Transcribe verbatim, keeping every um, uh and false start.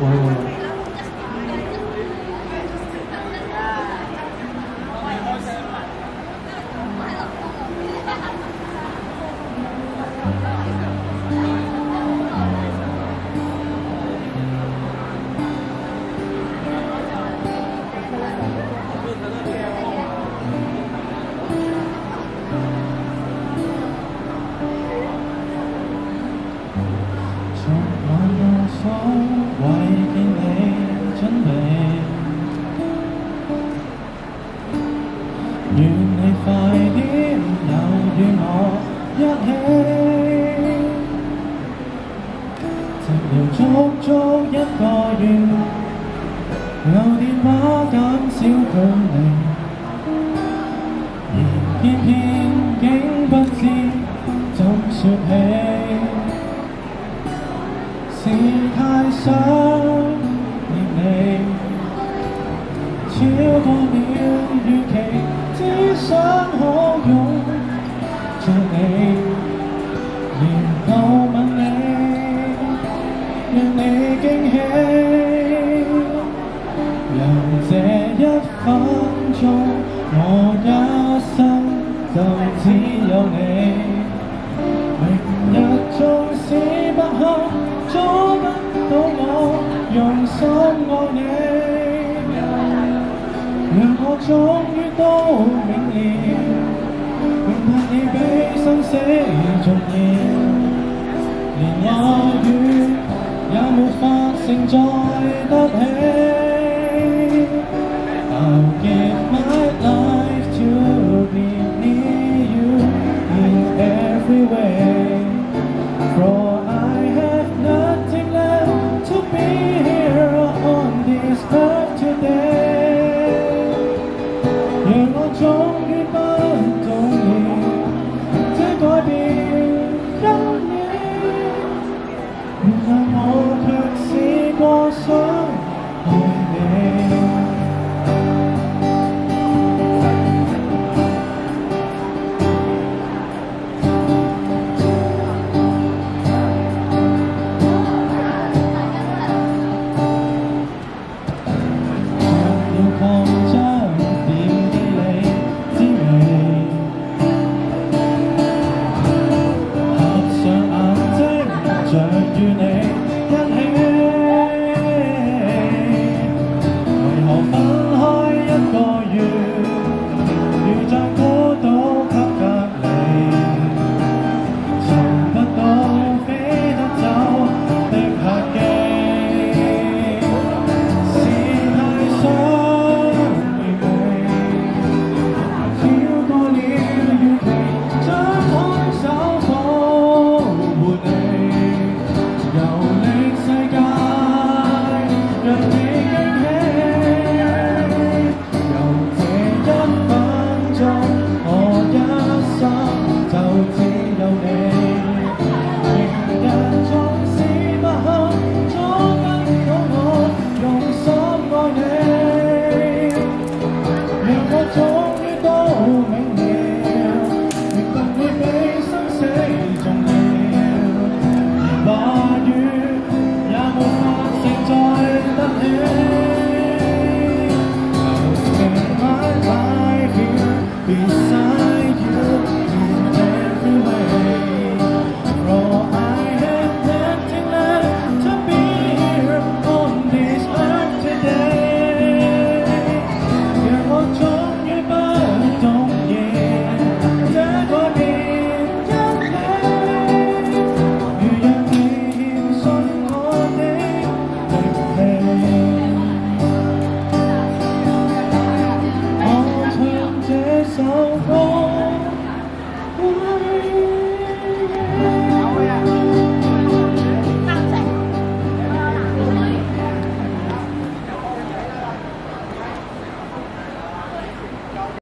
會會。為見你準備，願你快點又與我一起，寂寥足足一個月，留電話減少距離，而偏偏竟不知怎說起。是太想念你，超過了預期，只想可擁着你，然後吻你，讓你驚喜，讓這一分鐘我一生就只有你，明日縱使不可阻不到我用心愛你，讓我終於都明了，明白你比生死重要，連話語也沒法承載得起。